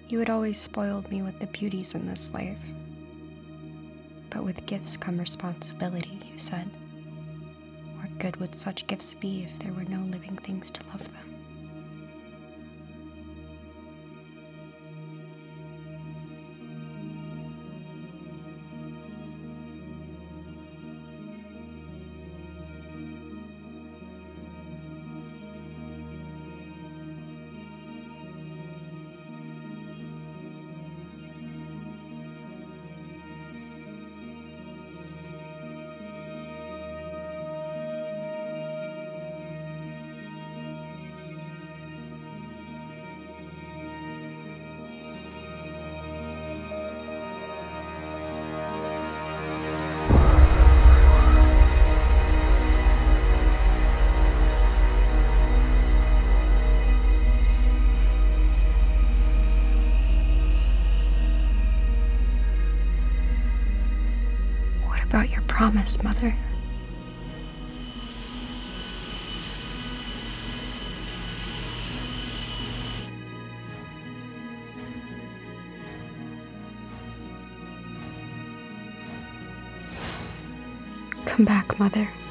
You had always spoiled me with the beauties in this life. But with gifts come responsibility, you said. What good would such gifts be if there were no living things to love them? About your promise, Mother. Come back, Mother.